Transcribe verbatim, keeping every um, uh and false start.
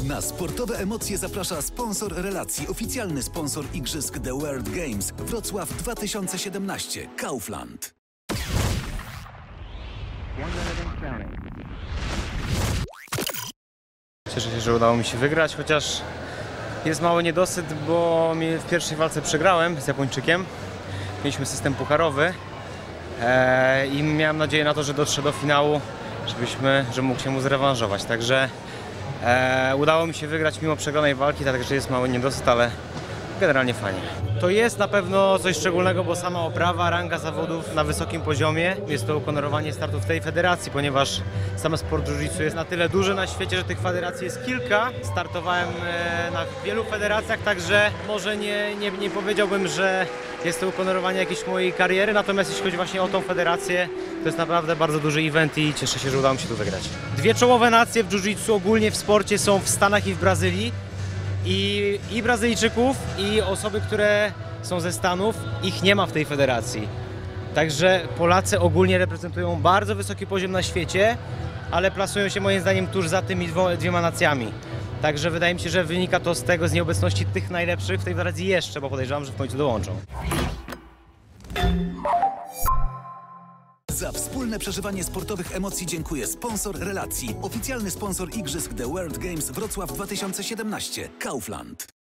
Na sportowe emocje zaprasza sponsor relacji, oficjalny sponsor igrzysk The World Games Wrocław dwa tysiące siedemnaście. Kaufland. Cieszę się, że udało mi się wygrać, chociaż jest mały niedosyt, bo w pierwszej walce przegrałem z Japończykiem. Mieliśmy system pucharowy eee, i miałem nadzieję na to, że dotrze do finału, żebyśmy, że mógł się mu zrewanżować. Także e, udało mi się wygrać mimo przegranej walki, także jest mały niedosyt, ale generalnie fajnie. To jest na pewno coś szczególnego, bo sama oprawa, ranga zawodów na wysokim poziomie. Jest to uhonorowanie startów w tej federacji, ponieważ sam sport jiu-jitsu jest na tyle duży na świecie, że tych federacji jest kilka. Startowałem na wielu federacjach, także może nie, nie, nie powiedziałbym, że jest to uhonorowanie jakiejś mojej kariery, natomiast jeśli chodzi właśnie o tą federację, to jest naprawdę bardzo duży event i cieszę się, że udało mi się tu wygrać. Dwie czołowe nacje w jiu-jitsu ogólnie w sporcie są w Stanach i w Brazylii. I, I Brazylijczyków, i osoby, które są ze Stanów, ich nie ma w tej federacji. Także Polacy ogólnie reprezentują bardzo wysoki poziom na świecie, ale plasują się moim zdaniem tuż za tymi dwo, dwiema nacjami. Także wydaje mi się, że wynika to z tego, z nieobecności tych najlepszych w tej federacji jeszcze, bo podejrzewam, że w końcu dołączą. Za wspólne przeżywanie sportowych emocji dziękuję sponsor relacji, oficjalny sponsor igrzysk The World Games Wrocław dwa tysiące siedemnaście. Kaufland.